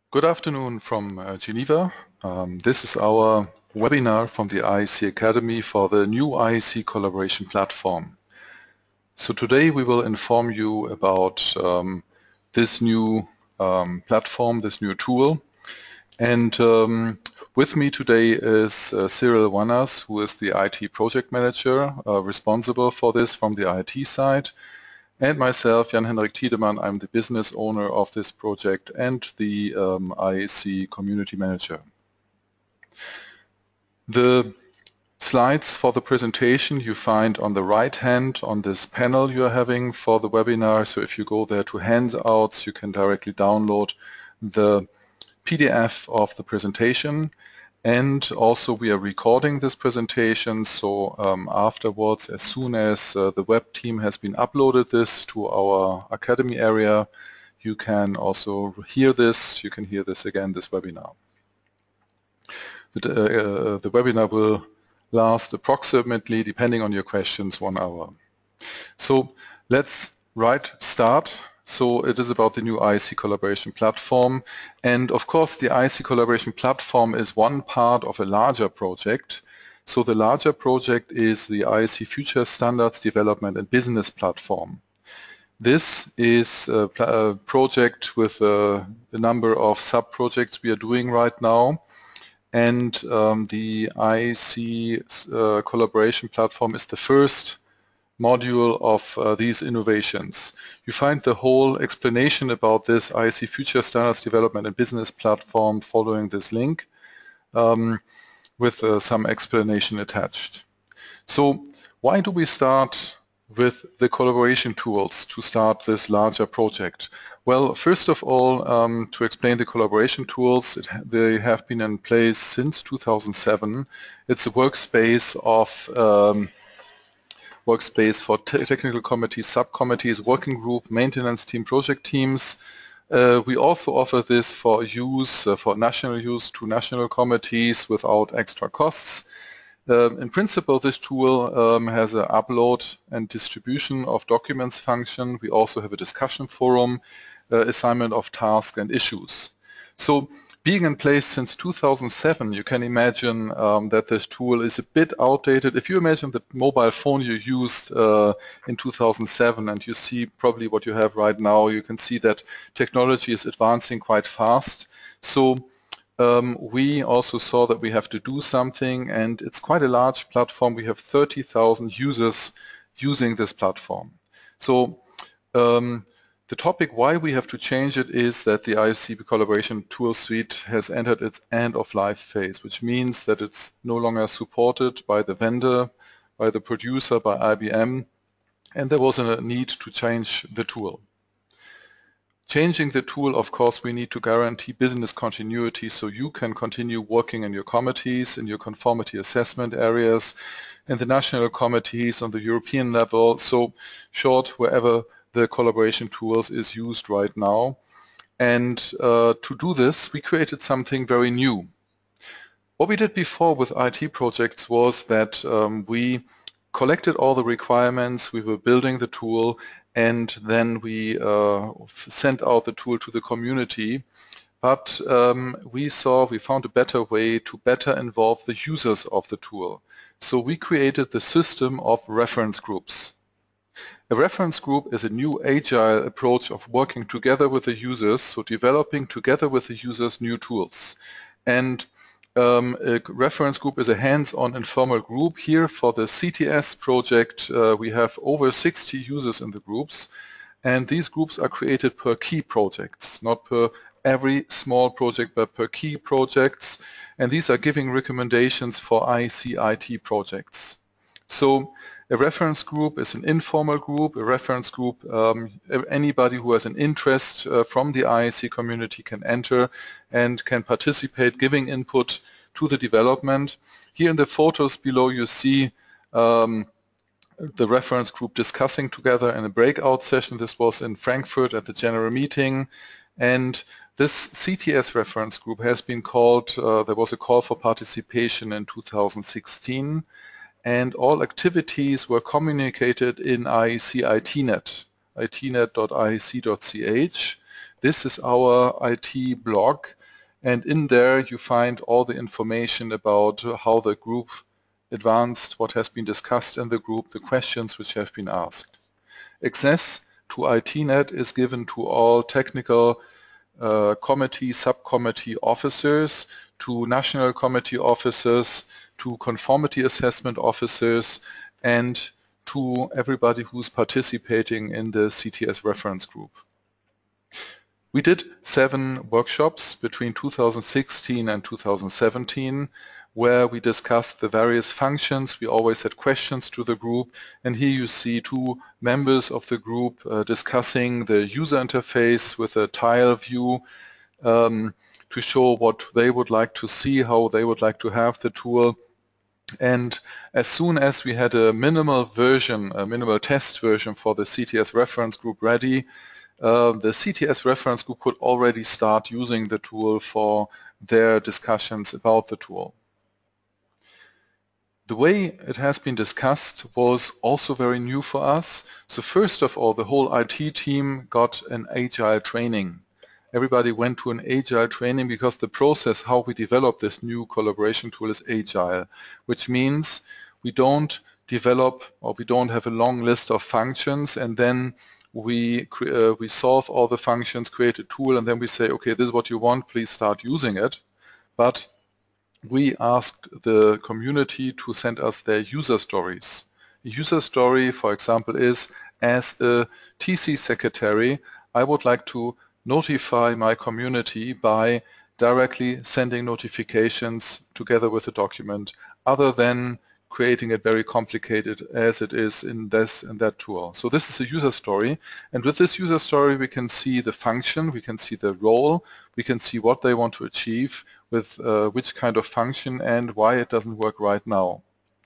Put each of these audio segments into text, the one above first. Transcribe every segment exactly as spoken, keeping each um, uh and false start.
Good afternoon from uh, Geneva. Um, this is our webinar from the I A C Academy for the new I A C collaboration platform. So today we will inform you about um, this new um, platform, this new tool. And um, with me today is uh, Cyril Wanas, who is the I T project manager uh, responsible for this from the I T side. And myself, Jan-Henrik Tiedemann, I'm the business owner of this project and the um, I A C community manager. The slides for the presentation you find on the right hand on this panel you're having for the webinar. So if you go there to handouts, you can directly download the P D F of the presentation. And also we are recording this presentation, so um, afterwards, as soon as uh, the web team has been uploaded this to our Academy area, you can also hear this, you can hear this again, this webinar. The, uh, the webinar will last approximately, depending on your questions, one hour. So let's right start. So it is about the new I A C collaboration platform, and of course the I A C collaboration platform is one part of a larger project. So the larger project is the I A C Future Standards Development and Business Platform. This is a, a project with a, a number of sub-projects we are doing right now, and um, the I A C uh, collaboration platform is the first module of uh, these innovations. You find the whole explanation about this I A C Future Standards Development and Business Platform following this link um, with uh, some explanation attached. So why do we start with the collaboration tools to start this larger project? Well, first of all, um, to explain the collaboration tools, it, they have been in place since two thousand seven. It's a workspace of um, workspace for te technical committees, subcommittees, working group, maintenance team, project teams. Uh, we also offer this for use, uh, for national use to national committees without extra costs. Uh, in principle, this tool um, has an upload and distribution of documents function. We also have a discussion forum, uh, assignment of tasks and issues. So being in place since two thousand seven, you can imagine um, that this tool is a bit outdated. If you imagine the mobile phone you used uh, in two thousand seven and you see probably what you have right now, you can see that technology is advancing quite fast. So um, we also saw that we have to do something, and it's quite a large platform. We have thirty thousand users using this platform. So um, the topic why we have to change it is that the I A C collaboration tool suite has entered its end-of-life phase, which means that it's no longer supported by the vendor, by the producer, by I B M, and there was a need to change the tool. Changing the tool, of course, we need to guarantee business continuity so you can continue working in your committees, in your conformity assessment areas, in the national committees on the European level, so short, wherever the collaboration tools is used right now. And uh, to do this, we created something very new. What we did before with I T projects was that um, we collected all the requirements, we were building the tool, and then we uh, sent out the tool to the community. But um, we saw, we found a better way to better involve the users of the tool. So we created the system of reference groups. A reference group is a new agile approach of working together with the users, so developing together with the users new tools. And um, a reference group is a hands-on informal group. Here for the C T S project, uh, we have over sixty users in the groups, and these groups are created per key projects, not per every small project, but per key projects, and these are giving recommendations for I A C I T projects. So a reference group is an informal group. A reference group, um, anybody who has an interest uh, from the I A C community can enter and can participate, giving input to the development. Here in the photos below you see um, the reference group discussing together in a breakout session. This was in Frankfurt at the general meeting, and this C T S reference group has been called, uh, there was a call for participation in two thousand sixteen, and all activities were communicated in I A C I T net, I T net dot I A C dot C H. This is our I T blog, and in there you find all the information about how the group advanced, what has been discussed in the group, the questions which have been asked. Access to I T net is given to all technical uh, committee, subcommittee officers, to national committee officers, to conformity assessment officers, and to everybody who's participating in the C T S reference group. We did seven workshops between two thousand sixteen and two thousand seventeen where we discussed the various functions. We always had questions to the group, and here you see two members of the group uh, discussing the user interface with a tile view um, to show what they would like to see, how they would like to have the tool. And as soon as we had a minimal version, a minimal test version for the C T S reference group ready, uh, the C T S reference group could already start using the tool for their discussions about the tool. The way it has been discussed was also very new for us. So first of all, the whole I T team got an agile training. Everybody went to an agile training because the process how we develop this new collaboration tool is agile, which means we don't develop or we don't have a long list of functions and then we uh, we solve all the functions, create a tool, and then we say, okay, this is what you want, please start using it. But we asked the community to send us their user stories. A user story, for example, is, as a T C secretary, I would like to notify my community by directly sending notifications together with a document, other than creating it very complicated as it is in this and that tool. So this is a user story, and with this user story we can see the function, we can see the role, we can see what they want to achieve with uh, which kind of function and why it doesn't work right now.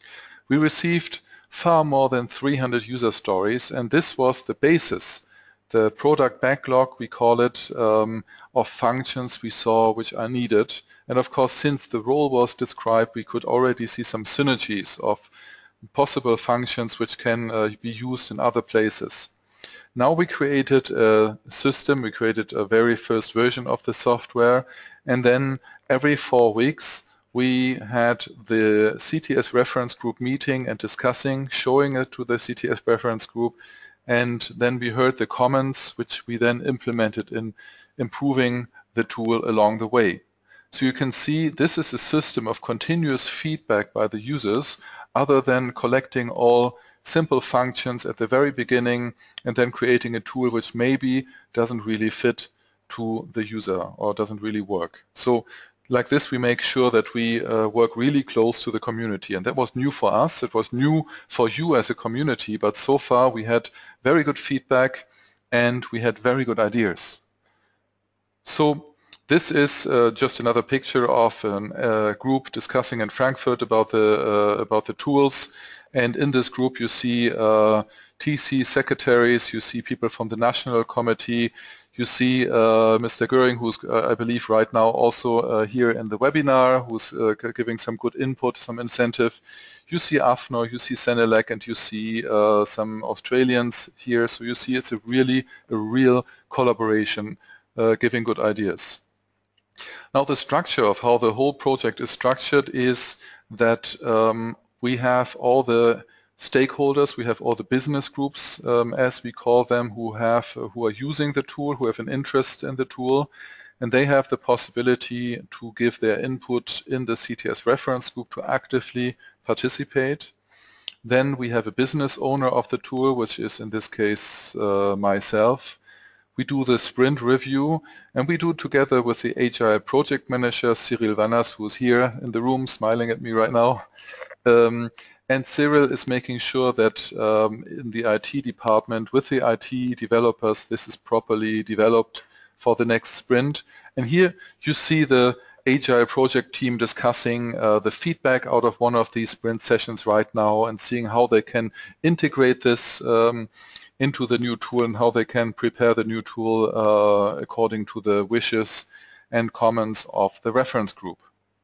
We received far more than three hundred user stories, and this was the basis, the product backlog, we call it, um, of functions we saw which are needed. And of course, since the role was described, we could already see some synergies of possible functions which can uh, be used in other places. Now we created a system, we created a very first version of the software, and then every four weeks we had the C T S reference group meeting and discussing, showing it to the C T S reference group, and then we heard the comments which we then implemented in improving the tool along the way. So you can see this is a system of continuous feedback by the users, other than collecting all simple functions at the very beginning and then creating a tool which maybe doesn't really fit to the user or doesn't really work. So like this we make sure that we uh, work really close to the community, and that was new for us, it was new for you as a community, but so far we had very good feedback and we had very good ideas. So this is uh, just another picture of a uh, group discussing in Frankfurt about the uh, about the tools, and in this group you see uh, T C secretaries, you see people from the national committee, you see uh, Mister Göring, who's uh, I believe right now also uh, here in the webinar, who's uh, giving some good input, some incentive. You see A F N O, you see Senelec, and you see uh, some Australians here. So you see it's a really a real collaboration, uh, giving good ideas. Now the structure of how the whole project is structured is that um, we have all the stakeholders, we have all the business groups, um, as we call them, who have uh, who are using the tool, who have an interest in the tool, and they have the possibility to give their input in the C T S reference group to actively participate. Then we have a business owner of the tool, which is in this case uh, myself. We do the sprint review, and we do together with the Agile project manager, Cyril Vannas, who's here in the room smiling at me right now. Um, and Cyril is making sure that um, in the I T department, with the I T developers, this is properly developed for the next sprint. And here you see the Agile project team discussing uh, the feedback out of one of these sprint sessions right now and seeing how they can integrate this um, into the new tool and how they can prepare the new tool uh, according to the wishes and comments of the reference group.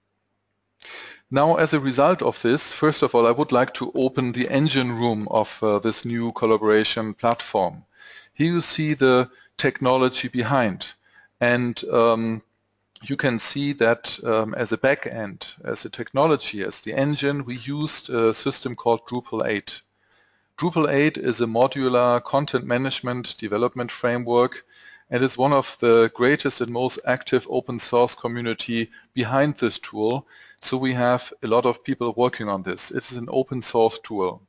Now, as a result of this, first of all, I would like to open the engine room of uh, this new collaboration platform. Here you see the technology behind, and um, you can see that um, as a back end, as a technology, as the engine, we used a system called Drupal eight. Drupal eight is a modular content management development framework and is one of the greatest and most active open source community behind this tool. So we have a lot of people working on this. It is an open source tool.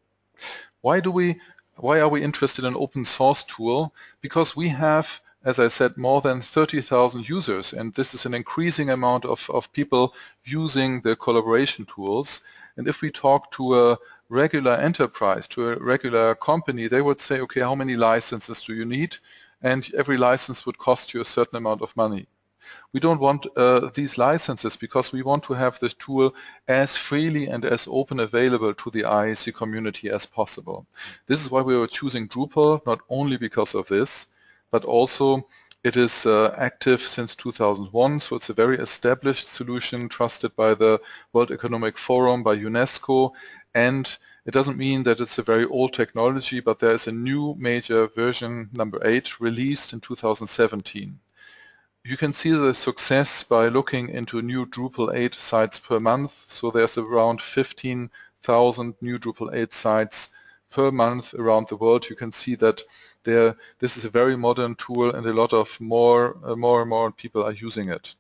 Why do we, why are we interested in an open source tool? Because we have, as I said, more than thirty thousand users, and this is an increasing amount of, of people using the collaboration tools. And if we talk to a regular enterprise, to a regular company, they would say, okay, how many licenses do you need? And every license would cost you a certain amount of money. We don't want uh, these licenses because we want to have this tool as freely and as open available to the I A C community as possible. This is why we were choosing Drupal, not only because of this, but also it is uh, active since two thousand one, so it's a very established solution trusted by the World Economic Forum, by UNESCO, and it doesn't mean that it's a very old technology, but there is a new major version, number eight, released in two thousand seventeen. You can see the success by looking into new Drupal eight sites per month. So there's around fifteen thousand new Drupal eight sites per month around the world. You can see that there, this is a very modern tool and a lot of more, uh, more and more people are using it.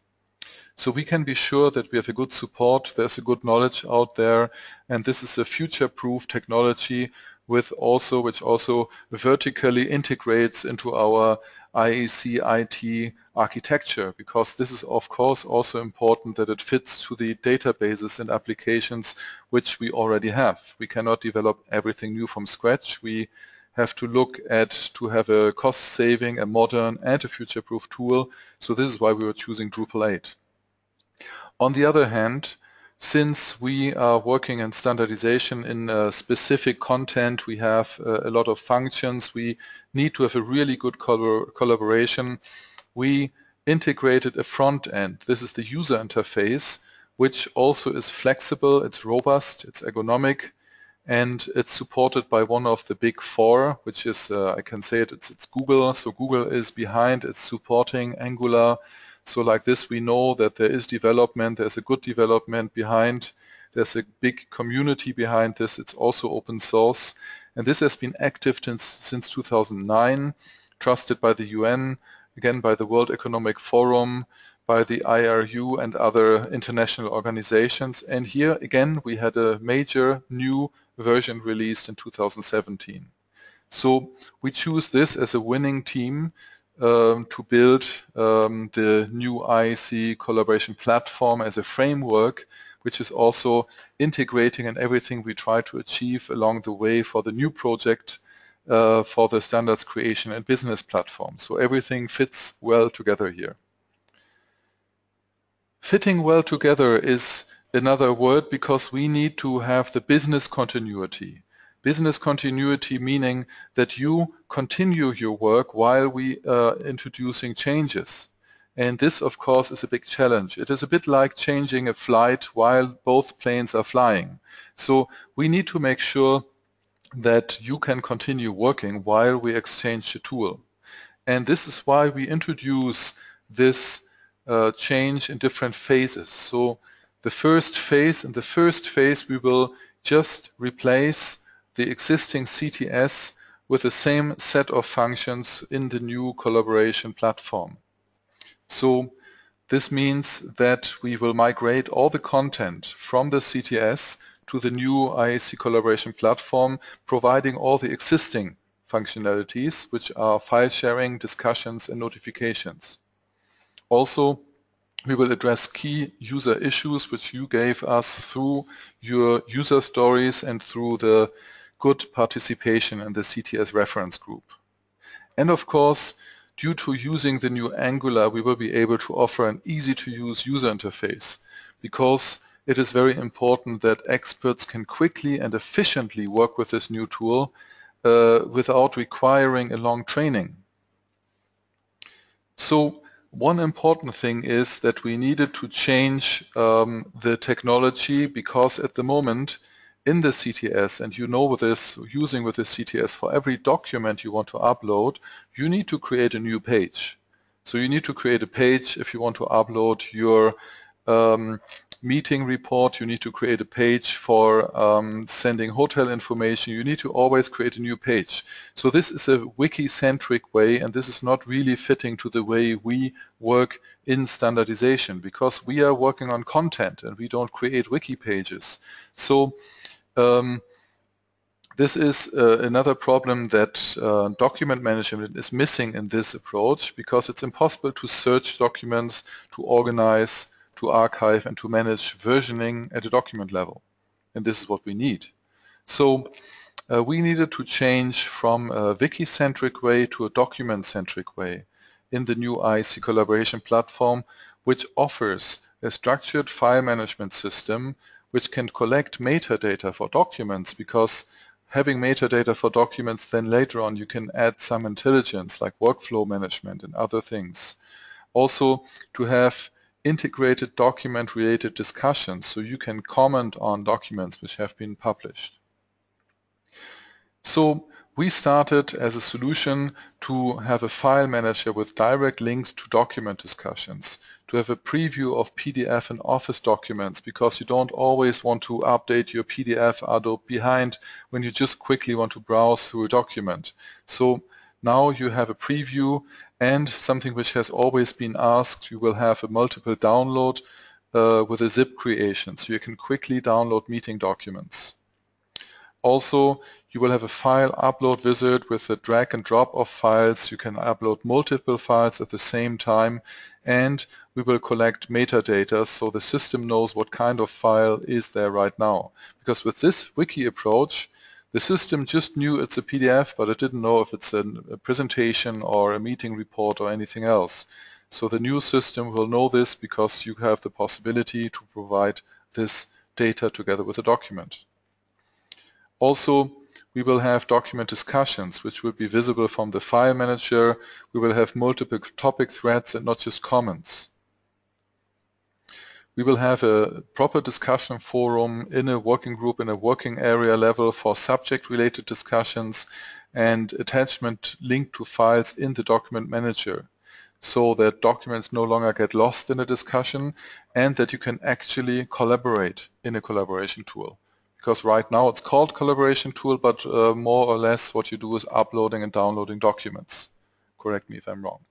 So we can be sure that we have a good support, there's a good knowledge out there, and this is a future-proof technology with also, which also vertically integrates into our I A C I T architecture, because this is of course also important that it fits to the databases and applications which we already have. We cannot develop everything new from scratch. We have to look at to have a cost-saving, a modern and a future-proof tool. So this is why we were choosing Drupal eight. On the other hand, since we are working in standardization in uh, specific content, we have uh, a lot of functions, we need to have a really good collab collaboration. We integrated a front end. This is the user interface, which also is flexible, it's robust, it's ergonomic, and it's supported by one of the big four, which is, uh, I can say it, it's, it's Google. So Google is behind, it's supporting Angular. So like this, we know that there is development, there's a good development behind, there's a big community behind this, it's also open source. And this has been active since, since two thousand nine, trusted by the U N, again by the World Economic Forum, by the I R U and other international organizations. And here again, we had a major new version released in two thousand seventeen. So we choose this as a winning team Um, to build um, the new I A C collaboration platform as a framework, which is also integrating in everything we try to achieve along the way for the new project uh, for the standards creation and business platform. So everything fits well together here. Fitting well together is another word because we need to have the business continuity. Business continuity meaning that you continue your work while we are introducing changes. And this, of course, is a big challenge. It is a bit like changing a flight while both planes are flying. So we need to make sure that you can continue working while we exchange the tool. And this is why we introduce this uh, change in different phases. So the first phase, in the first phase we will just replace the existing C T S with the same set of functions in the new collaboration platform. So this means that we will migrate all the content from the C T S to the new I A C collaboration platform, providing all the existing functionalities, which are file sharing, discussions, and notifications. Also, we will address key user issues which you gave us through your user stories and through the good participation in the C T S reference group. And of course, due to using the new Angular, we will be able to offer an easy-to-use user interface because it is very important that experts can quickly and efficiently work with this new tool uh, without requiring a long training. So one important thing is that we needed to change um, the technology because at the moment in the C T S, and you know this, using with the C T S, for every document you want to upload, you need to create a new page. So you need to create a page if you want to upload your um, meeting report. You need to create a page for um, sending hotel information. You need to always create a new page. So this is a wiki-centric way, and this is not really fitting to the way we work in standardization, because we are working on content and we don't create wiki pages. So um, this is uh, another problem that uh, document management is missing in this approach, because it's impossible to search documents, to organize, to archive, and to manage versioning at a document level. And this is what we need. So uh, we needed to change from a wiki-centric way to a document-centric way in the new I A C collaboration platform, which offers a structured file management system which can collect metadata for documents, because having metadata for documents, then later on you can add some intelligence like workflow management and other things. Also to have integrated document-related discussions, so you can comment on documents which have been published. So we started as a solution to have a file manager with direct links to document discussions, to have a preview of P D F and Office documents, because you don't always want to update your P D F Adobe behind when you just quickly want to browse through a document. So now you have a preview, and something which has always been asked, you will have a multiple download uh, with a zip creation, so you can quickly download meeting documents. Also, you will have a file upload wizard with a drag and drop of files. You can upload multiple files at the same time, and we will collect metadata so the system knows what kind of file is there right now. Because with this wiki approach, the system just knew it's a P D F, but it didn't know if it's a presentation or a meeting report or anything else. So the new system will know this, because you have the possibility to provide this data together with a document. Also, we will have document discussions which will be visible from the file manager. We will have multiple topic threads and not just comments. We will have a proper discussion forum in a working group, in a working area level for subject-related discussions, and attachment linked to files in the document manager, so that documents no longer get lost in a discussion and that you can actually collaborate in a collaboration tool. Because right now it's called collaboration tool, but uh, more or less what you do is uploading and downloading documents. Correct me if I'm wrong.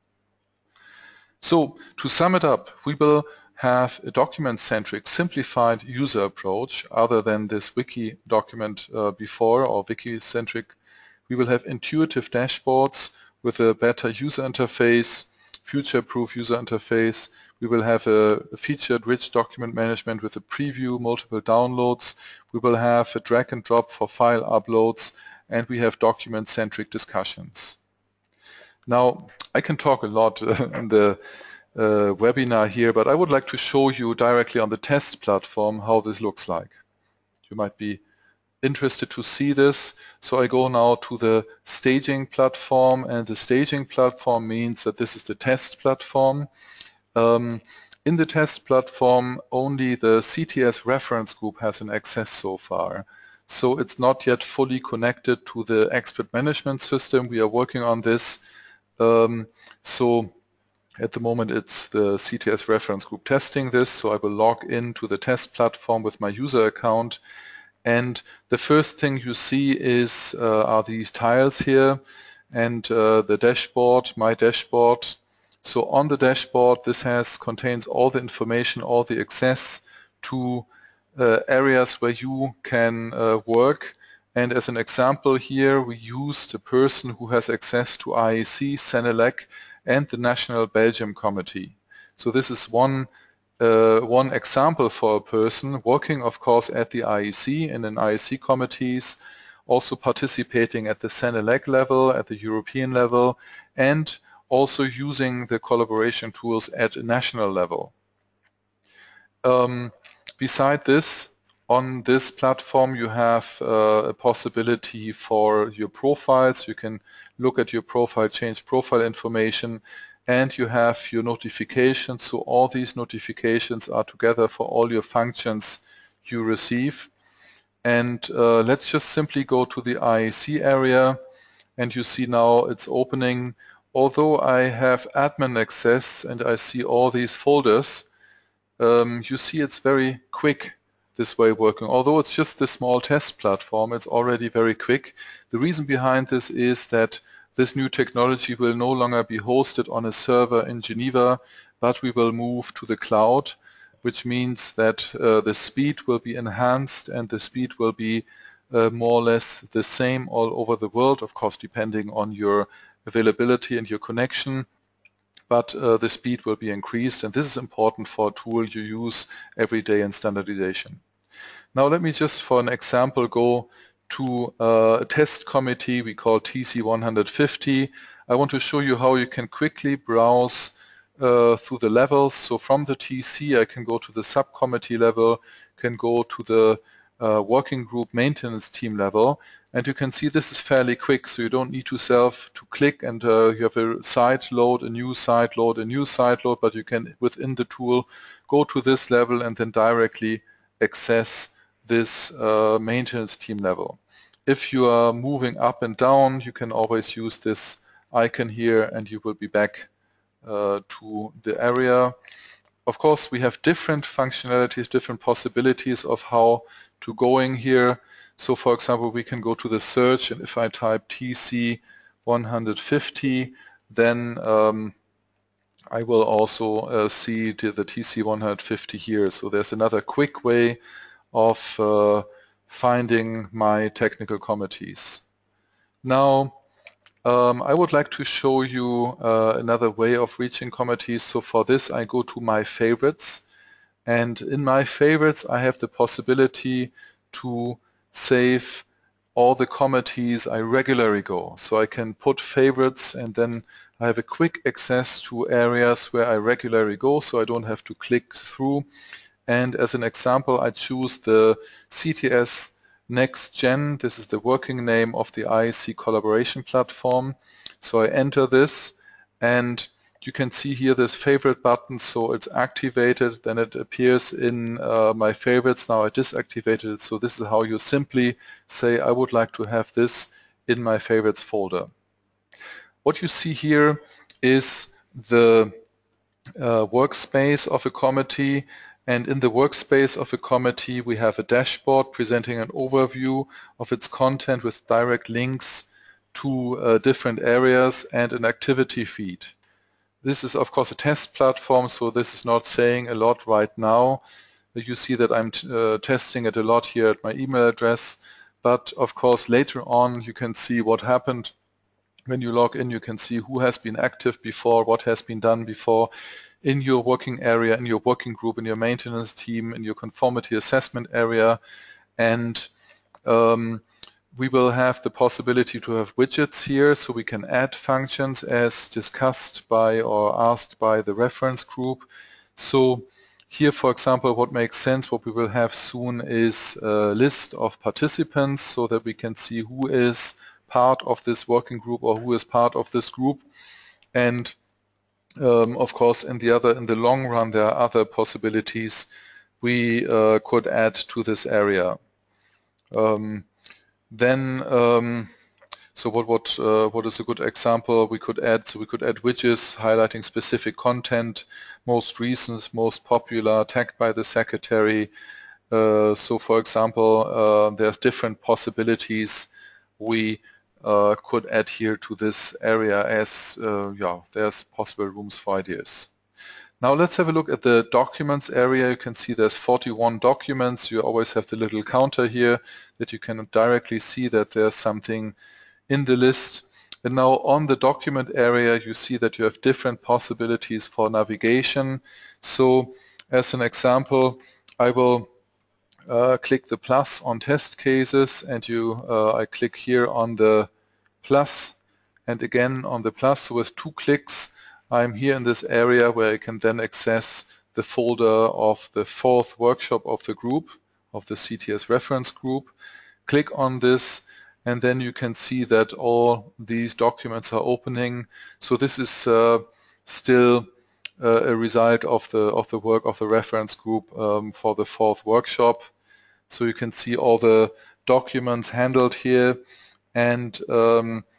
So to sum it up, we will have a document-centric, simplified user approach other than this wiki document uh, before, or wiki-centric. We will have intuitive dashboards with a better user interface, future-proof user interface. We will have a featured rich document management with a preview, multiple downloads. We will have a drag and drop for file uploads, and we have document-centric discussions. Now, I can talk a lot in the uh, webinar here, but I would like to show you directly on the test platform how this looks like. You might be interested to see this. So I go now to the staging platform, and the staging platform means that this is the test platform. Um, in the test platform, only the C T S reference group has an access so far. So it's not yet fully connected to the expert management system. We are working on this. Um, so at the moment it's the C T S reference group testing this. So I will log into the test platform with my user account. And the first thing you see is uh, are these tiles here, and uh, the dashboard, my dashboard. So on the dashboard, this has contains all the information, all the access to uh, areas where you can uh, work. And as an example here, we used a person who has access to I A C, Senelec, and the National Belgium Committee. So this is one Uh, one example for a person working, of course, at the I A C, in an I A C committees, also participating at the Senelec level, at the European level, and also using the collaboration tools at a national level. Um, beside this, on this platform you have uh, a possibility for your profiles. You can look at your profile, change profile information, and you have your notifications. So all these notifications are together for all your functions you receive. And uh, let's just simply go to the I A C area, and you see now it's opening although I have admin access and I see all these folders, um, you see it's very quick this way working. Although it's just a small test platform, it's already very quick. The reason behind this is that this new technology will no longer be hosted on a server in Geneva, but we will move to the cloud, which means that uh, the speed will be enhanced and the speed will be uh, more or less the same all over the world, of course depending on your availability and your connection, but uh, the speed will be increased, and this is important for a tool you use every day in standardization. Now let me just for an example go to uh, a test committee we call T C one fifty. I want to show you how you can quickly browse uh, through the levels. So from the T C I can go to the subcommittee level, can go to the uh, working group maintenance team level, and you can see this is fairly quick, so you don't need to self to click and uh, you have a side load, a new side load, a new side load, but you can within the tool go to this level and then directly access this uh, maintenance team level. If you are moving up and down, you can always use this icon here and you will be back uh, to the area. Of course, we have different functionalities, different possibilities of how to go in here. So for example, we can go to the search, and if I type T C one fifty, then um, I will also uh, see the, the T C one fifty here. So there's another quick way of uh, finding my technical committees. Now, um, I would like to show you uh, another way of reaching committees. So for this, I go to my favorites, and in my favorites, I have the possibility to save all the committees I regularly go. So I can put favorites, and then I have a quick access to areas where I regularly go, so I don't have to click through. And as an example, I choose the C T S Next Gen. This is the working name of the I A C collaboration platform. So I enter this, and you can see here this favorite button, so it's activated, then it appears in uh, my favorites. Now I disactivated it, so this is how you simply say I would like to have this in my favorites folder. What you see here is the uh, workspace of a committee, and in the workspace of a committee we have a dashboard presenting an overview of its content with direct links to uh, different areas and an activity feed. This is of course a test platform, so this is not saying a lot right now. You see that I'm uh, testing it a lot here at my email address, but of course later on you can see what happened. When you log in, you can see who has been active before, what has been done before in your working area, in your working group, in your maintenance team, in your conformity assessment area, and um, we will have the possibility to have widgets here, so we can add functions as discussed by or asked by the reference group. So here, for example, what makes sense, what we will have soon is a list of participants so that we can see who is part of this working group or who is part of this group. And um, of course, in the other, in the long run, there are other possibilities we uh, could add to this area. Um, then, um, so what what uh, what is a good example we could add? So we could add widgets highlighting specific content, most recent, most popular, tagged by the secretary. Uh, so, for example, uh, there's different possibilities we uh, could add here to this area, as uh, yeah, there's possible rooms for ideas. Now let's have a look at the documents area. You can see there's forty-one documents. You always have the little counter here that you can directly see that there's something in the list. And now on the document area you see that you have different possibilities for navigation. So as an example, I will uh, click the plus on test cases, and you uh, I click here on the plus and again on the plus. So with two clicks I'm here in this area where I can then access the folder of the fourth workshop of the group, of the C T S reference group. Click on this and then you can see that all these documents are opening. So this is uh, still uh, a result of the of the work of the reference group um, for the fourth workshop. So you can see all the documents handled here, and um,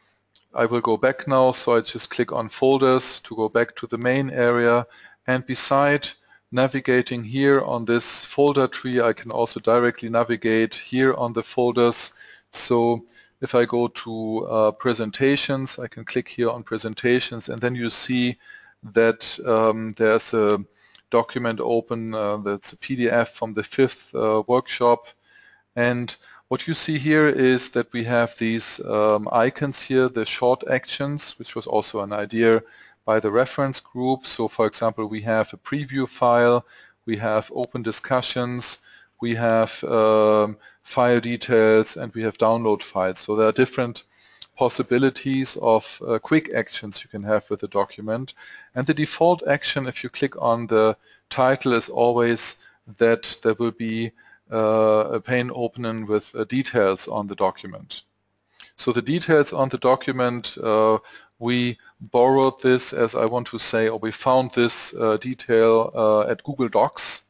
I will go back now, so I just click on folders to go back to the main area, and beside navigating here on this folder tree, I can also directly navigate here on the folders. So if I go to uh, presentations, I can click here on presentations, and then you see that um, there's a document open uh, that's a P D F from the fifth uh, workshop. And what you see here is that we have these um, icons here, the short actions, which was also an idea by the reference group. So for example, we have a preview file, we have open discussions, we have um, file details, and we have download files. So there are different possibilities of uh, quick actions you can have with a document. And the default action, if you click on the title, is always that there will be uh, a pane opening with uh, details on the document. So the details on the document, uh, we borrowed this, as I want to say, or we found this uh, detail uh, at Google Docs.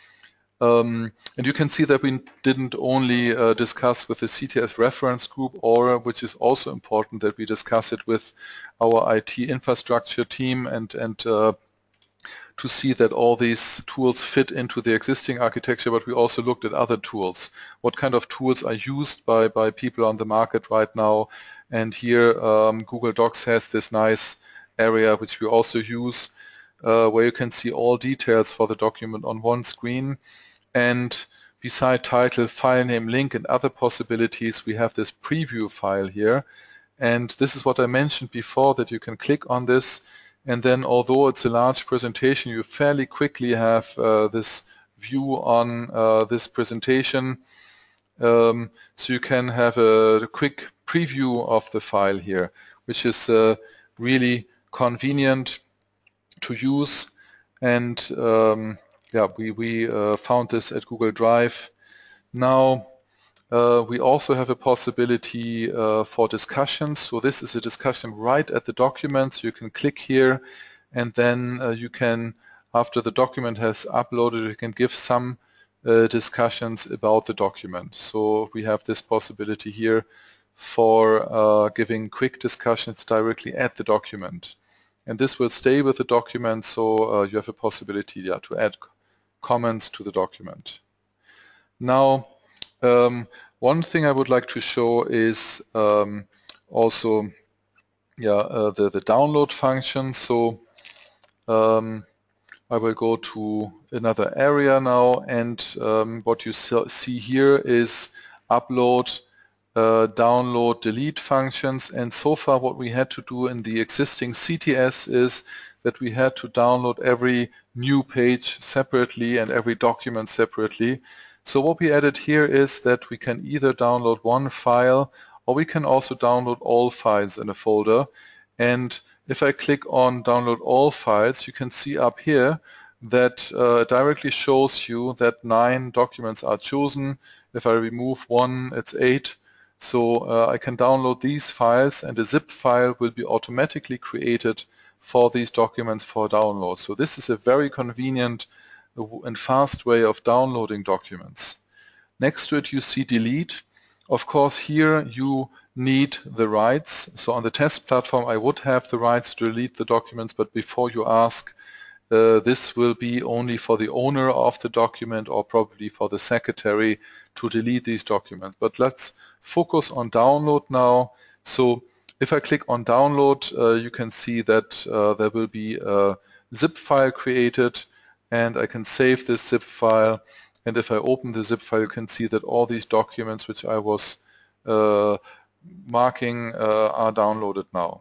Um, and you can see that we didn't only uh, discuss with the C T S reference group, or which is also important that we discuss it with our I T infrastructure team and, and uh, to see that all these tools fit into the existing architecture, but we also looked at other tools. What kind of tools are used by, by people on the market right now? And here um, Google Docs has this nice area which we also use, uh, where you can see all details for the document on one screen. And beside title, file name, link, and other possibilities, we have this preview file here. And this is what I mentioned before, that you can click on this, and then although it's a large presentation, you fairly quickly have uh, this view on uh, this presentation. Um, so you can have a, a quick preview of the file here, which is uh, really convenient to use. And um, yeah, we, we uh, found this at Google Drive. Now, uh, we also have a possibility uh, for discussions. So this is a discussion right at the document. So you can click here, and then uh, you can, after the document has uploaded, you can give some uh, discussions about the document. So we have this possibility here for uh, giving quick discussions directly at the document. And this will stay with the document, so uh, you have a possibility yeah, to add comments to the document. Now, um, one thing I would like to show is um, also yeah, uh, the, the download function. So um, I will go to another area now, and um, what you see here is upload, uh, download, delete functions. And so far what we had to do in the existing C T S is that we had to download every new page separately and every document separately. So what we added here is that we can either download one file, or we can also download all files in a folder. And if I click on download all files, you can see up here that uh, directly shows you that nine documents are chosen. If I remove one, it's eight. So uh, I can download these files, and a zip file will be automatically created for these documents for download. So this is a very convenient and fast way of downloading documents. Next to it you see delete. Of course here you need the rights. So on the test platform I would have the rights to delete the documents, but before you ask, uh, this will be only for the owner of the document, or probably for the secretary to delete these documents. But let's focus on download now. So if I click on download, uh, you can see that uh, there will be a zip file created, and I can save this zip file. And if I open the zip file, you can see that all these documents which I was uh, marking uh, are downloaded now.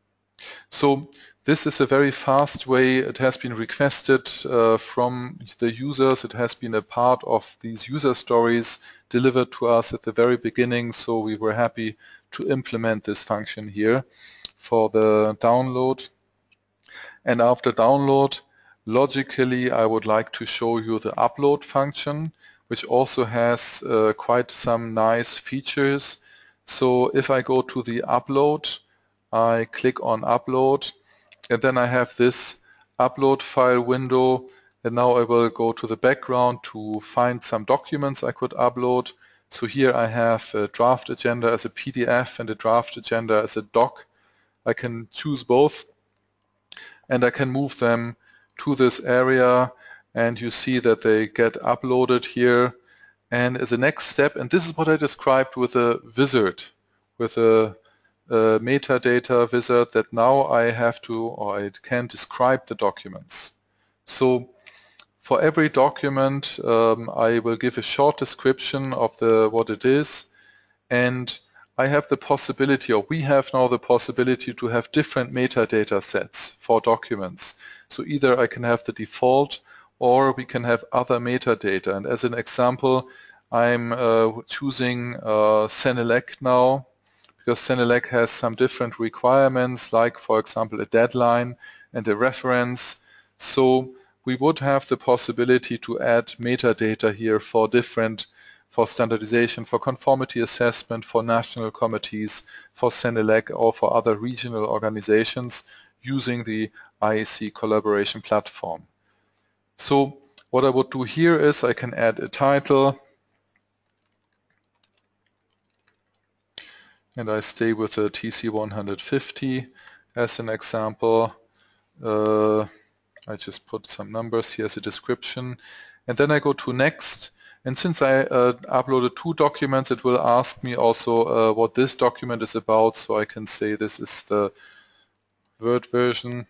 So this is a very fast way. It has been requested uh, from the users. It has been a part of these user stories delivered to us at the very beginning, so we were happy to implement this function here for the download. And after download, logically, I would like to show you the upload function, which also has uh, quite some nice features. So if I go to the upload, I click on upload, and then I have this upload file window, and now I will go to the background to find some documents I could upload. So here I have a draft agenda as a P D F and a draft agenda as a doc. I can choose both, and I can move them to this area, and you see that they get uploaded here. And as a next step, and this is what I described with a wizard, with a, a metadata wizard, that now I have to, or I can describe the documents. So for every document, um, I will give a short description of the what it is, and I have the possibility, or we have now the possibility, to have different metadata sets for documents. So either I can have the default, or we can have other metadata. And as an example, I'm uh, choosing uh, Senelec now, because Senelec has some different requirements, like, for example, a deadline and a reference. So we would have the possibility to add metadata here for different, for standardization, for conformity assessment, for national committees, for Senelec, or for other regional organizations using the I A C collaboration platform. So what I would do here is I can add a title, and I stay with the T C one fifty as an example. Uh, I just put some numbers here as a description, and then I go to next. And since I uh, uploaded two documents, it will ask me also uh, what this document is about, so I can say this is the Word version,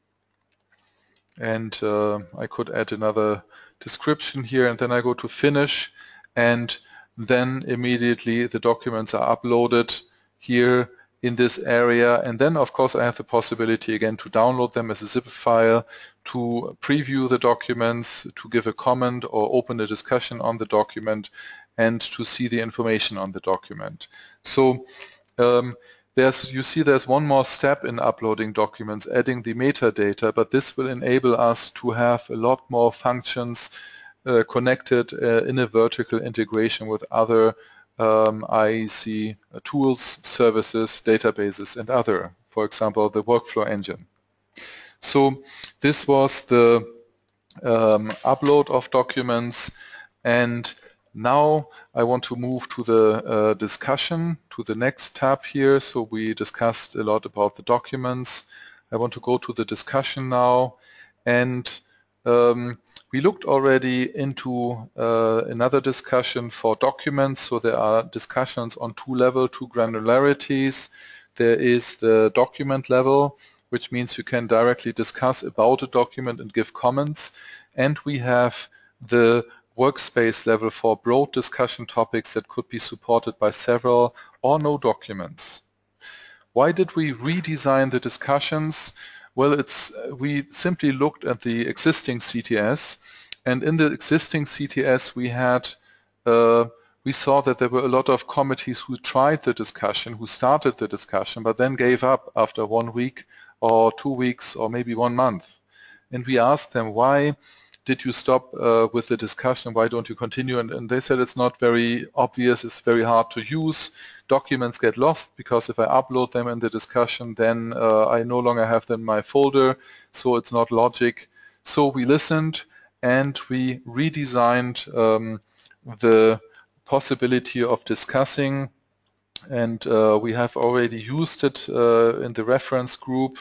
and uh, I could add another description here, and then I go to finish, and then immediately the documents are uploaded here in this area. And then of course I have the possibility again to download them as a zip file, to preview the documents, to give a comment or open a discussion on the document, and to see the information on the document. So um, there's, you see there's one more step in uploading documents, adding the metadata, but this will enable us to have a lot more functions uh, connected uh, in a vertical integration with other Um, I A C uh, tools, services, databases, and other, for example, the workflow engine. So this was the um, upload of documents, and now I want to move to the uh, discussion, to the next tab here. So we discussed a lot about the documents. I want to go to the discussion now, and um, we looked already into uh, another discussion for documents. So there are discussions on two levels, two granularities. There is the document level, which means you can directly discuss about a document and give comments. And we have the workspace level for broad discussion topics that could be supported by several or no documents. Why did we redesign the discussions? Well, it's we simply looked at the existing C T S, and in the existing C T S we had uh, we saw that there were a lot of committees who tried the discussion, who started the discussion, but then gave up after one week or two weeks or maybe one month. And we asked them, why did you stop uh, with the discussion? Why don't you continue? And, and they said it's not very obvious, it's very hard to use. Documents get lost because if I upload them in the discussion, then uh, I no longer have them in my folder, so it's not logic. So we listened and we redesigned um, the possibility of discussing, and uh, we have already used it uh, in the reference group.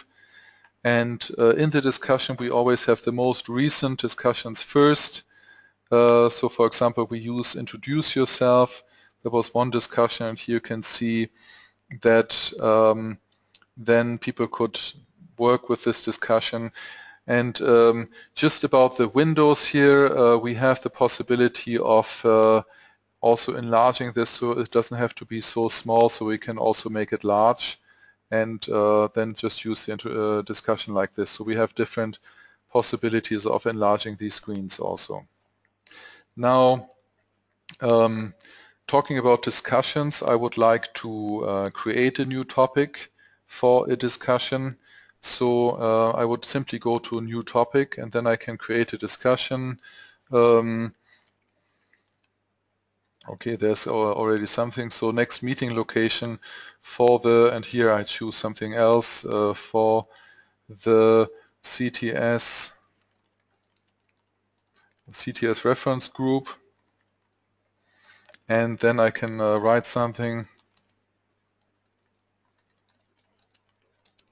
And uh, in the discussion we always have the most recent discussions first. Uh, so for example, we use introduce yourself. There was one discussion, and here you can see that um, then people could work with this discussion. And um, just about the windows here, uh, we have the possibility of uh, also enlarging this, so it doesn't have to be so small, so we can also make it large, and uh, then just use the uh, discussion like this. So we have different possibilities of enlarging these screens also. Now, um, talking about discussions, I would like to uh, create a new topic for a discussion. So uh, I would simply go to a new topic, and then I can create a discussion. Um, Okay, there's already something. So next meeting location for the, and here I choose something else uh, for the C T S, C T S reference group. And then I can uh, write something.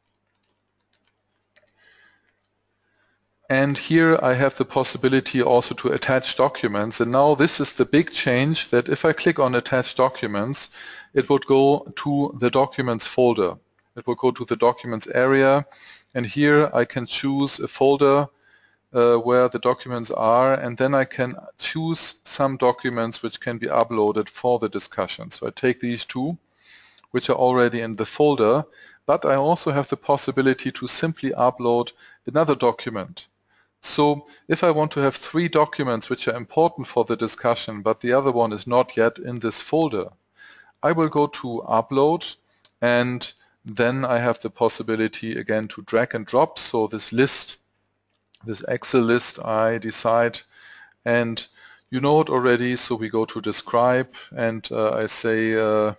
And here I have the possibility also to attach documents. And now this is the big change, that if I click on Attach Documents, it would go to the Documents folder. It will go to the Documents area, and here I can choose a folder uh, where the documents are, and then I can choose some documents which can be uploaded for the discussion. So I take these two, which are already in the folder, but I also have the possibility to simply upload another document. So if I want to have three documents which are important for the discussion, but the other one is not yet in this folder, I will go to Upload, and then I have the possibility again to drag and drop. So this list, this Excel list, I decide, and you know it already, so we go to Describe, and uh, I say uh,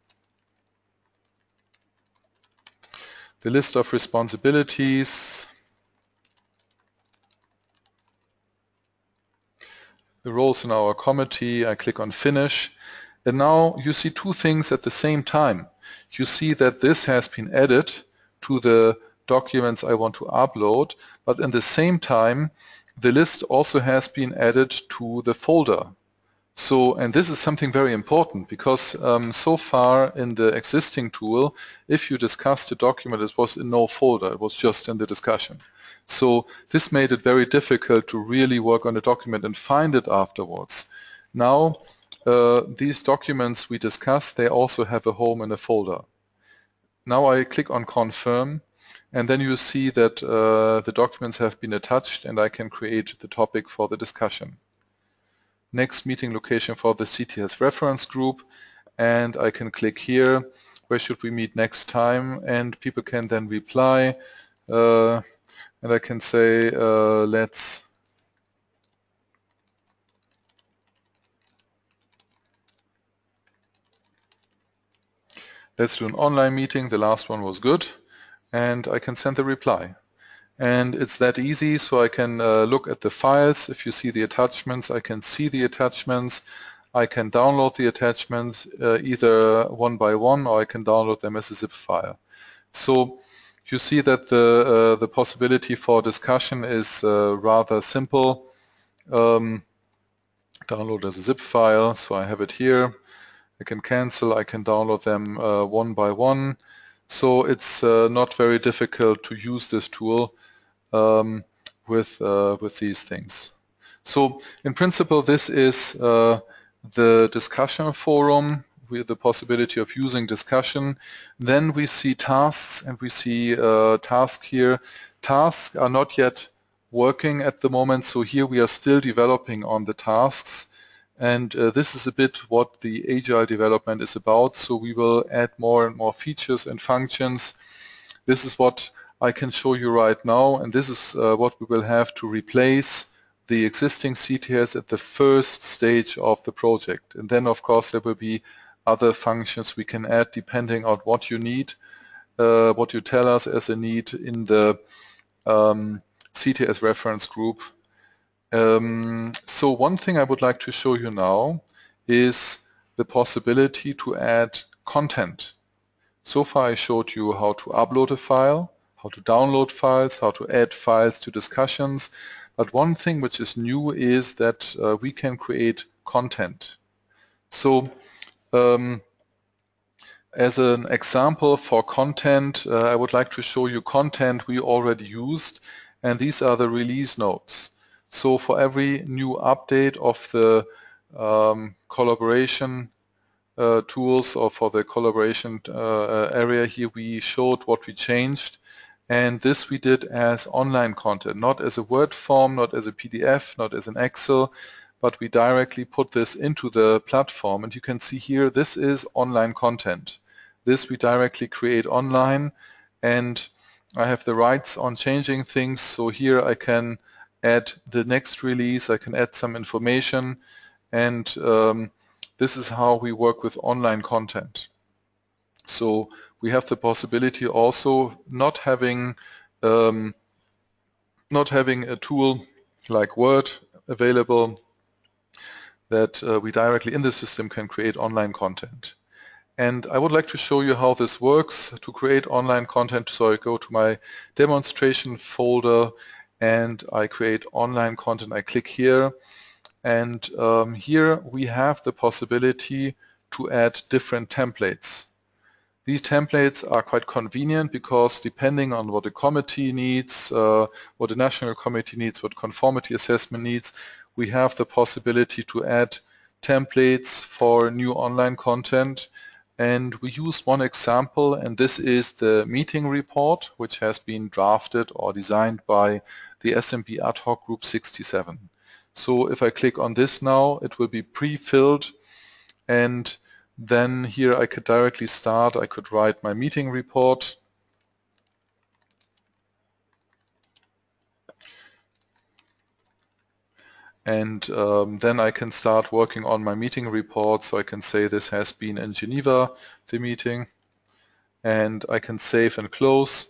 the list of responsibilities, the roles in our committee. I click on Finish, and now you see two things at the same time. You see that this has been added to the documents I want to upload, but in the same time the list also has been added to the folder. So, and this is something very important, because um, so far in the existing tool, if you discussed a document, it was in no folder, it was just in the discussion. So this made it very difficult to really work on a document and find it afterwards. Now, uh, these documents we discussed, they also have a home in a folder. Now I click on Confirm, and then you see that uh, the documents have been attached, and I can create the topic for the discussion. Next meeting location for the C T S reference group, and I can click here, where should we meet next time, and people can then reply, uh, and I can say uh, let's let's do an online meeting. The last one was good, and I can send the reply. And it's that easy, so I can uh, look at the files. If you see the attachments, I can see the attachments. I can download the attachments uh, either one by one, or I can download them as a zip file. So you see that the, uh, the possibility for discussion is uh, rather simple. Um, download as a zip file, so I have it here. I can cancel, I can download them uh, one by one. So it's uh, not very difficult to use this tool um, with, uh, with these things. So in principle, this is uh, the discussion forum with the possibility of using discussion. Then we see tasks, and we see uh, task here. Tasks are not yet working at the moment, so here we are still developing on the tasks. And uh, this is a bit what the agile development is about. So we will add more and more features and functions. This is what I can show you right now, and this is uh, what we will have to replace the existing C T S at the first stage of the project. And then of course there will be other functions we can add depending on what you need, uh, what you tell us as a need in the um, C T S reference group. Um, so one thing I would like to show you now is the possibility to add content. So far I showed you how to upload a file, how to download files, how to add files to discussions, but one thing which is new is that uh, we can create content. So um, as an example for content, uh, I would like to show you content we already used, and these are the release notes. So for every new update of the um, collaboration uh, tools, or for the collaboration uh, area here, we showed what we changed, and this we did as online content, not as a Word form, not as a P D F, not as an Excel, but we directly put this into the platform. And you can see here, this is online content. This we directly create online, and I have the rights on changing things. So here I can add the next release, I can add some information, and um, this is how we work with online content. So we have the possibility also not having um, not having a tool like Word available, that uh, we directly in the system can create online content. And I would like to show you how this works to create online content. So I go to my demonstration folder, and I create online content. I click here, and um, here we have the possibility to add different templates. These templates are quite convenient because depending on what the committee needs, uh, what the national committee needs, what conformity assessment needs, we have the possibility to add templates for new online content. And we use one example, and this is the meeting report, which has been drafted or designed by the S M B Ad Hoc Group sixty-seven. So if I click on this now, it will be pre-filled, and then here I could directly start. I could write my meeting report. And um, then I can start working on my meeting report. So I can say this has been in Geneva, the meeting, and I can save and close.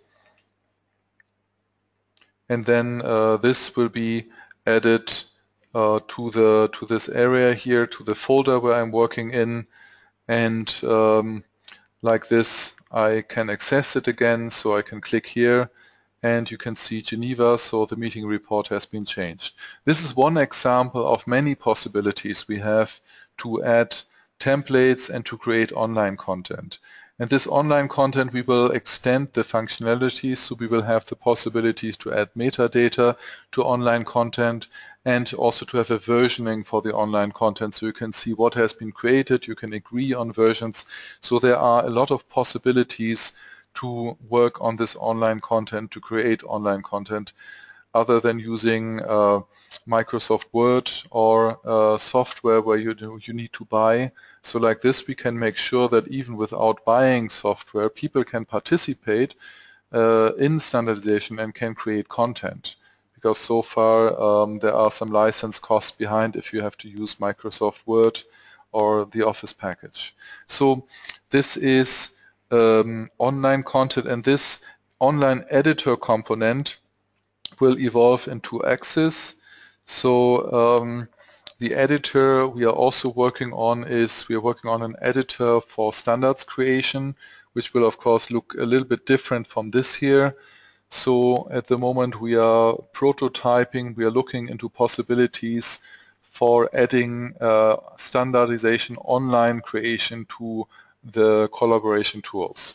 And then uh, this will be added uh, to the to this area here, to the folder where I'm working in, and um, like this I can access it again. So I can click here, and you can see Geneva, so the meeting report has been changed. This is one example of many possibilities we have to add templates and to create online content. And this online content, we will extend the functionalities, so we will have the possibilities to add metadata to online content and also to have a versioning for the online content, so you can see what has been created, you can agree on versions. So there are a lot of possibilities to work on this online content, to create online content, other than using uh, Microsoft Word or uh, software where you do, you need to buy. So like this, we can make sure that even without buying software, people can participate uh, in standardization and can create content. Because so far um, there are some license costs behind if you have to use Microsoft Word or the Office package. So this is um, online content, and this online editor component will evolve into Axis. So um, the editor we are also working on is we are working on an editor for standards creation, which will of course look a little bit different from this here. So at the moment we are prototyping, we are looking into possibilities for adding uh, standardization online creation to the collaboration tools.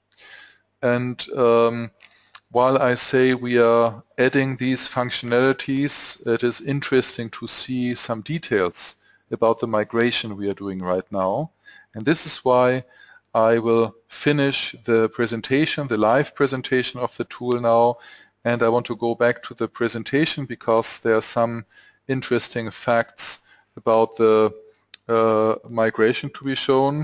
And um, while I say we are adding these functionalities, it is interesting to see some details about the migration we are doing right now. And this is why I will finish the presentation, the live presentation of the tool now, and I want to go back to the presentation because there are some interesting facts about the uh, migration to be shown.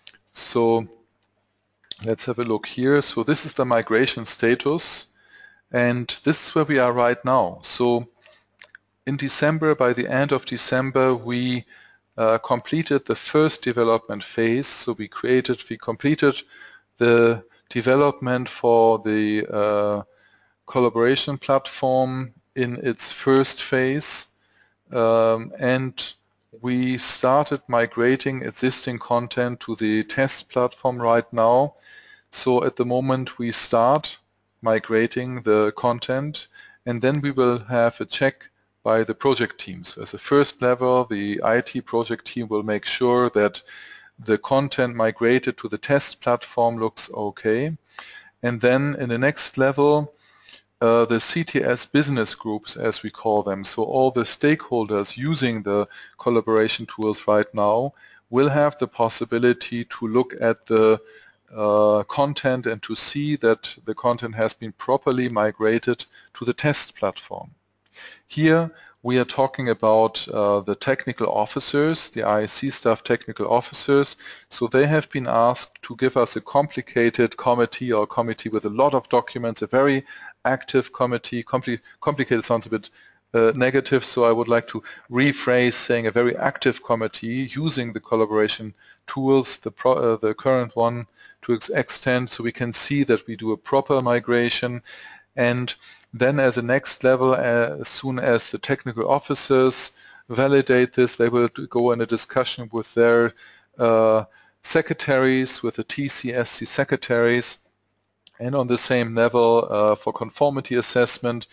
So let's have a look here. So this is the migration status, and this is where we are right now. So in December, by the end of December, we uh, completed the first development phase. So we created, we completed the development for the uh, collaboration platform in its first phase, um, and we started migrating existing content to the test platform right now. So at the moment we start migrating the content, and then we will have a check by the project team. So as a first level, the I T project team will make sure that the content migrated to the test platform looks okay. And then in the next level, uh, the C T S business groups, as we call them, so all the stakeholders using the collaboration tools right now will have the possibility to look at the uh, content and to see that the content has been properly migrated to the test platform. Here we are talking about uh, the technical officers, the I S C staff technical officers. So they have been asked to give us a complicated committee or committee with a lot of documents, a very active committee. Compli complicated sounds a bit uh, negative, so I would like to rephrase saying a very active committee using the collaboration tools, the, pro uh, the current one, to ex extend so we can see that we do a proper migration. And then as a next level, uh, as soon as the technical officers validate this, they will go in a discussion with their uh, secretaries, with the T C S C secretaries, and on the same level uh, for conformity assessment,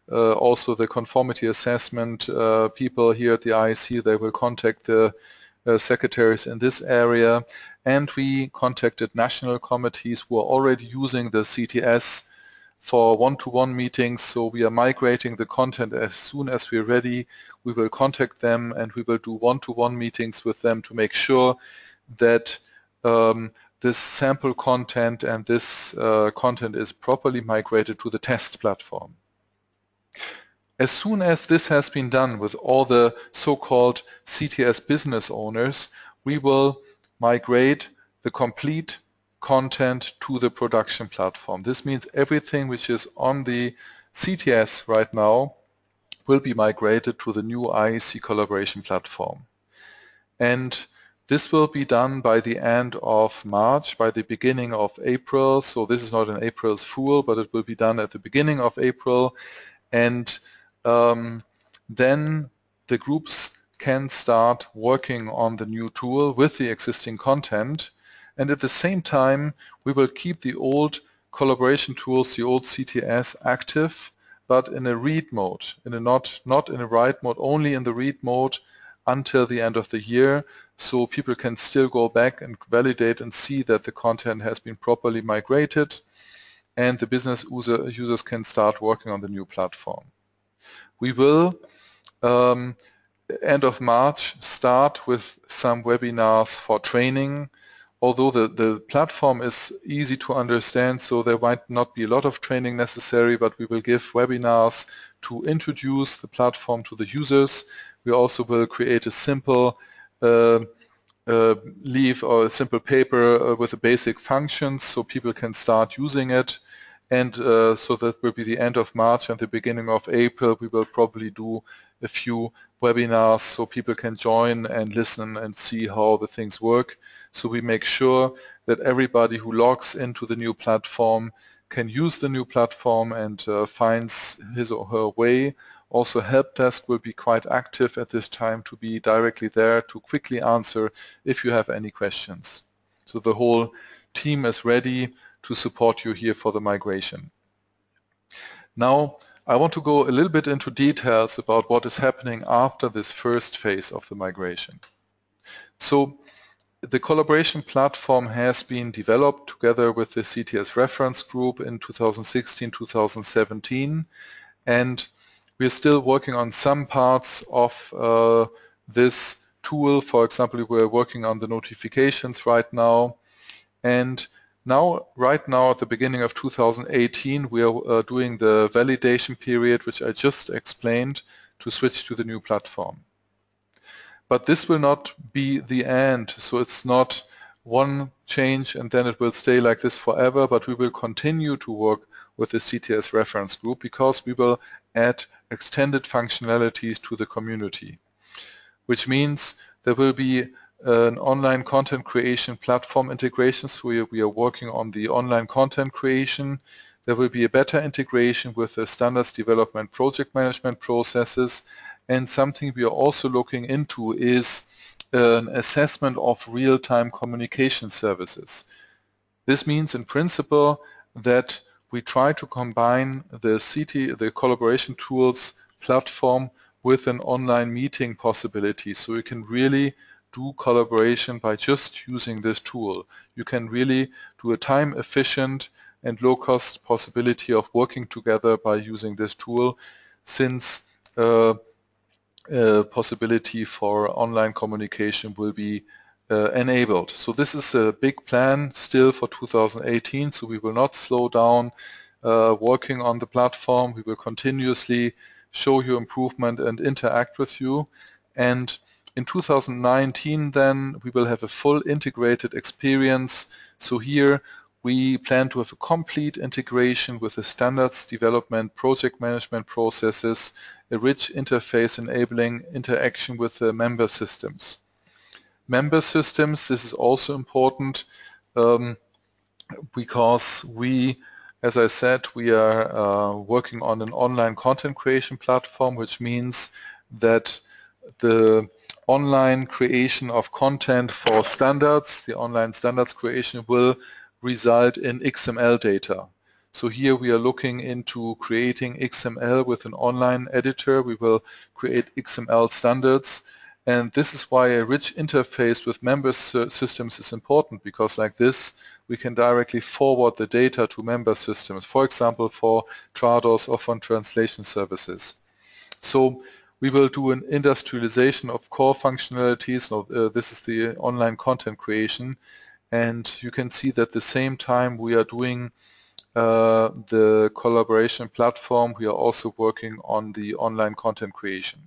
uh, also the conformity assessment uh, people here at the I A C, they will contact the uh, secretaries in this area, and we contacted national committees who are already using the C T S for one-to-one meetings, so we are migrating the content as soon as we're ready. We will contact them and we will do one-to-one meetings with them to make sure that um, this sample content and this uh, content is properly migrated to the test platform. As soon as this has been done with all the so-called C T S business owners, we will migrate the complete content to the production platform. This means everything which is on the C T S right now will be migrated to the new I A C collaboration platform. And this will be done by the end of March, by the beginning of April. So this is not an April's Fool, but it will be done at the beginning of April. And um, then the groups can start working on the new tool with the existing content. And at the same time, we will keep the old collaboration tools, the old C T S, active, but in a read mode, in a not, not in a write mode, only in the read mode until the end of the year, so people can still go back and validate and see that the content has been properly migrated, and the business user, users can start working on the new platform. We will, um, end of March, start with some webinars for training. Although the, the platform is easy to understand, so there might not be a lot of training necessary, but we will give webinars to introduce the platform to the users. We also will create a simple uh, uh, leaf or a simple paper uh, with the basic functions so people can start using it. And uh, so that will be the end of March and the beginning of April. We will probably do a few webinars so people can join and listen and see how the things work. So we make sure that everybody who logs into the new platform can use the new platform and uh, finds his or her way. Also, help desk will be quite active at this time to be directly there to quickly answer if you have any questions. So the whole team is ready to support you here for the migration. Now, I want to go a little bit into details about what is happening after this first phase of the migration. So, the collaboration platform has been developed together with the C T S reference group in two thousand sixteen two thousand seventeen, and we're still working on some parts of uh, this tool. For example, we're working on the notifications right now, and now, right now at the beginning of two thousand eighteen, we are uh, doing the validation period, which I just explained, to switch to the new platform. But this will not be the end, so it's not one change and then it will stay like this forever, but we will continue to work with the C T S reference group because we will add extended functionalities to the community, which means there will be an online content creation platform integration, so we, we are working on the online content creation. There will be a better integration with the standards development project management processes, and something we are also looking into is an assessment of real-time communication services. This means in principle that we try to combine the C T, the collaboration tools platform with an online meeting possibility, so you can really do collaboration by just using this tool. You can really do a time efficient and low cost possibility of working together by using this tool, since uh, a possibility for online communication will be uh, enabled. So this is a big plan still for two thousand eighteen, so we will not slow down uh, working on the platform. We will continuously show you improvement and interact with you. And in two thousand nineteen then we will have a full integrated experience. So here we plan to have a complete integration with the standards development, project management processes, a rich interface enabling interaction with the member systems. Member systems, this is also important um, because we, as I said, we are uh, working on an online content creation platform, which means that the online creation of content for standards, the online standards creation will result in X M L data. So here we are looking into creating X M L with an online editor. We will create X M L standards, and this is why a rich interface with member systems is important, because like this we can directly forward the data to member systems, for example for Trados or for translation services. So we will do an industrialization of core functionalities. So, uh, this is the online content creation, and you can see that at the same time we are doing uh, the collaboration platform, we are also working on the online content creation.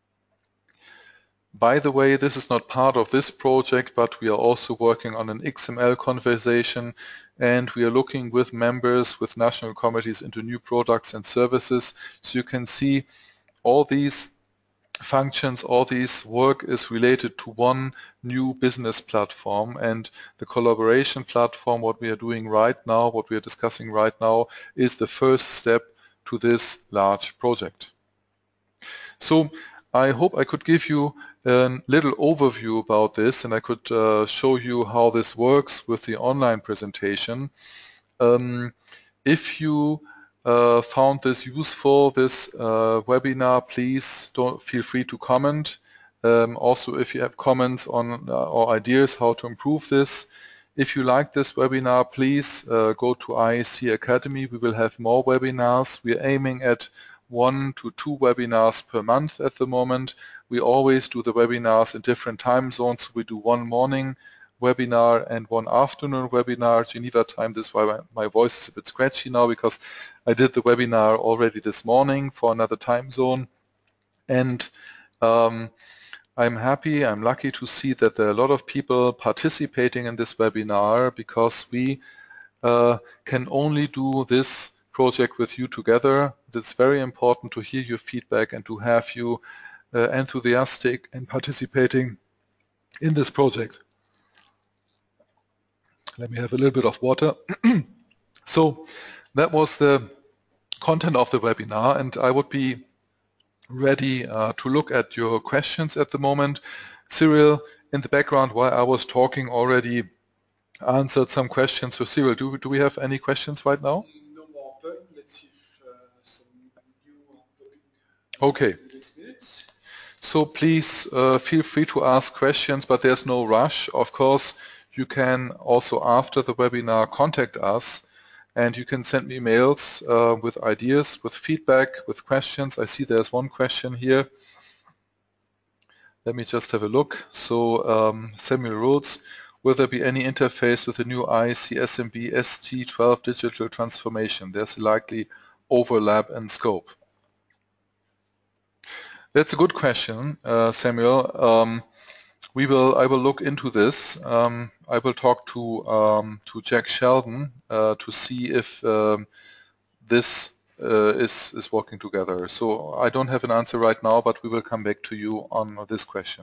By the way, this is not part of this project, but we are also working on an X M L conversation, and we are looking with members, with national committees into new products and services. So you can see all these functions, all this work is related to one new business platform, and the collaboration platform, what we are doing right now, what we are discussing right now, is the first step to this large project. So I hope I could give you a little overview about this, and I could uh, show you how this works with the online presentation. Um, if you Uh, found this useful, this uh, webinar, please don't feel free to comment. Um, also, if you have comments on uh, or ideas how to improve this. If you like this webinar, please uh, go to I A C Academy. We will have more webinars. We are aiming at one to two webinars per month at the moment. We always do the webinars in different time zones. We do one morning webinar and one afternoon webinar, Geneva time. This is why my, my voice is a bit scratchy now, because I did the webinar already this morning for another time zone. And um, I'm happy, I'm lucky to see that there are a lot of people participating in this webinar, because we uh, can only do this project with you together. It's very important to hear your feedback and to have you uh, enthusiastic and participating in this project. Let me have a little bit of water. So that was the content of the webinar, and I would be ready uh, to look at your questions at the moment. Cyril, in the background while I was talking, already answered some questions. So Cyril, do, do we have any questions right now? No more, but let's see if uh, some new topic. Okay. So please uh, feel free to ask questions, but there's no rush. Of course, you can also, after the webinar, contact us, and you can send me mails uh, with ideas, with feedback, with questions. I see there's one question here. Let me just have a look. So um, Samuel Rhodes, will there be any interface with the new I A C S M B S G twelve digital transformation? There's a likely overlap in scope. That's a good question, uh, Samuel. Um, we will. I will look into this. Um, I will talk to um, to Jack Sheldon uh, to see if um, this uh, is is working together. So I don't have an answer right now, but we will come back to you on this question.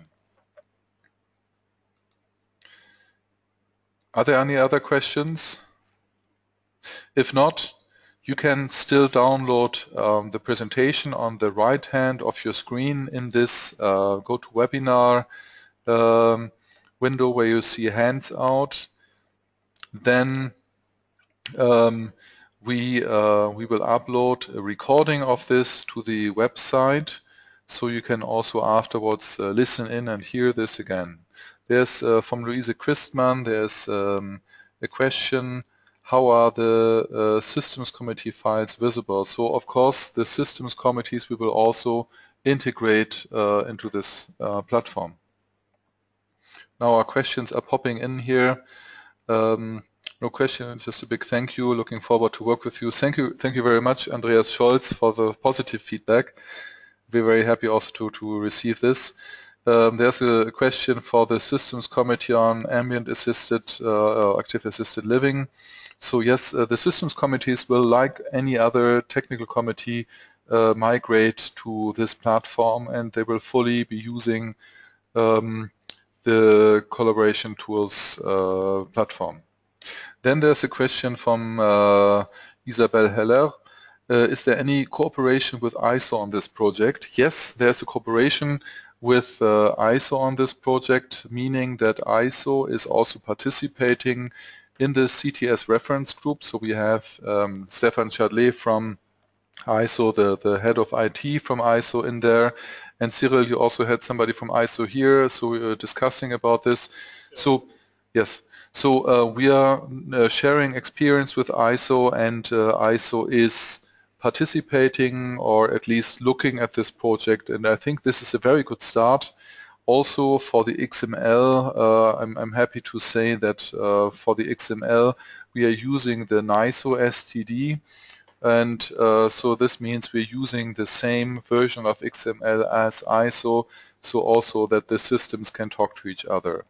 Are there any other questions? If not, you can still download um, the presentation on the right hand of your screen in this uh, GoToWebinar um, window where you see hands out. Then um, we, uh, we will upload a recording of this to the website, so you can also afterwards uh, listen in and hear this again. There's uh, from Louise Christmann, there's um, a question, how are the uh, systems committee files visible? So of course the systems committees we will also integrate uh, into this uh, platform. Now our questions are popping in here. Um, no question, just a big thank you. Looking forward to work with you. Thank you, thank you very much, Andreas Scholz, for the positive feedback. We're very happy also to, to receive this. Um, there's a question for the systems committee on ambient assisted, uh, active assisted living. So yes, uh, the systems committees will, like any other technical committee, uh, migrate to this platform, and they will fully be using um, the collaboration tools uh, platform. Then there's a question from uh, Isabel Heller. Uh, is there any cooperation with I S O on this project? Yes, there's a cooperation with uh, I S O on this project, meaning that I S O is also participating in the C T S reference group. So we have um, Stefan Chadlet from I S O, the, the head of I T from I S O in there. And Cyril, you also had somebody from I S O here, so we were discussing about this. Yes. So, yes. So uh, we are uh, sharing experience with I S O, and uh, I S O is participating or at least looking at this project, and I think this is a very good start. Also for the X M L, uh, I'm, I'm happy to say that uh, for the X M L we are using the N I S O S T D, and uh, so this means we're using the same version of X M L as I S O, so also that the systems can talk to each other.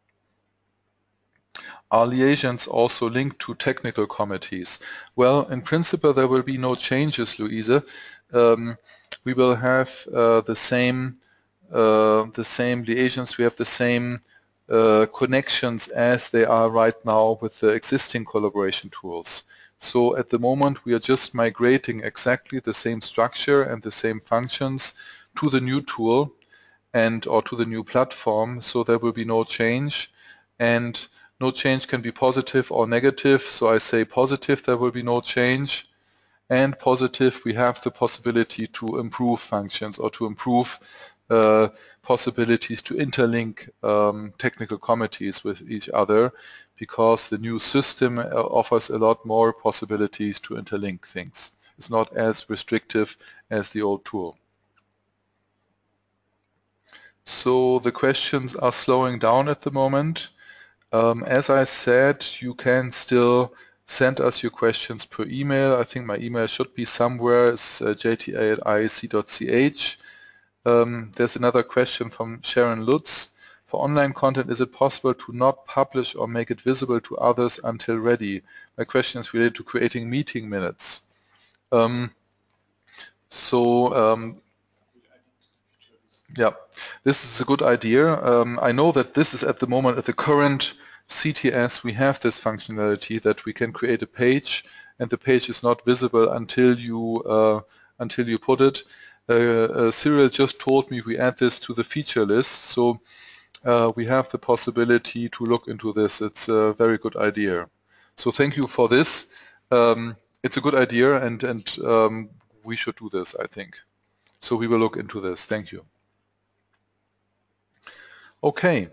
Are liaisons also linked to technical committees? Well, in principle there will be no changes, Louise. Um, we will have uh, the same uh, the same liaisons, we have the same uh, connections as they are right now with the existing collaboration tools. So at the moment we are just migrating exactly the same structure and the same functions to the new tool and or to the new platform, so there will be no change. And no change can be positive or negative, so I say positive, there will be no change, and positive, we have the possibility to improve functions or to improve uh, possibilities to interlink um, technical committees with each other, because the new system offers a lot more possibilities to interlink things. It's not as restrictive as the old tool. So the questions are slowing down at the moment. Um, as I said, you can still send us your questions per email. I think my email should be somewhere. It's uh, j t a at i a c dot c h. Um, there's another question from Sharon Lutz. For online content, is it possible to not publish or make it visible to others until ready? My question is related to creating meeting minutes. Um, so, um, yeah, this is a good idea. Um, I know that this is at the moment, at the current C T S, we have this functionality that we can create a page, and the page is not visible until you uh, until you put it. Uh, uh, Cyril just told me we add this to the feature list, so uh, we have the possibility to look into this. It's a very good idea. So thank you for this. Um, it's a good idea, and and um, we should do this, I think. So we will look into this. Thank you. Okay.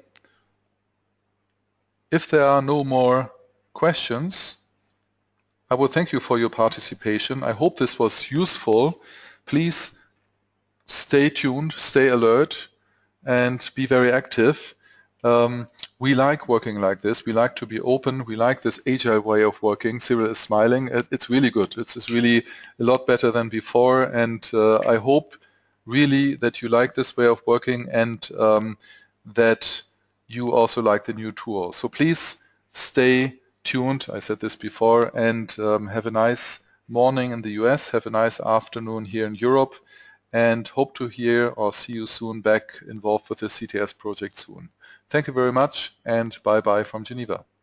If there are no more questions, I would thank you for your participation. I hope this was useful. Please stay tuned, stay alert, and be very active. Um, we like working like this. We like to be open. We like this agile way of working. Cyril is smiling. It's really good. It's really a lot better than before, and uh, I hope really that you like this way of working, and um, that you also like the new tool. So please stay tuned. I said this before, and um, have a nice morning in the U S, have a nice afternoon here in Europe, and hope to hear or see you soon back involved with the C T S project soon. Thank you very much, and bye-bye from Geneva.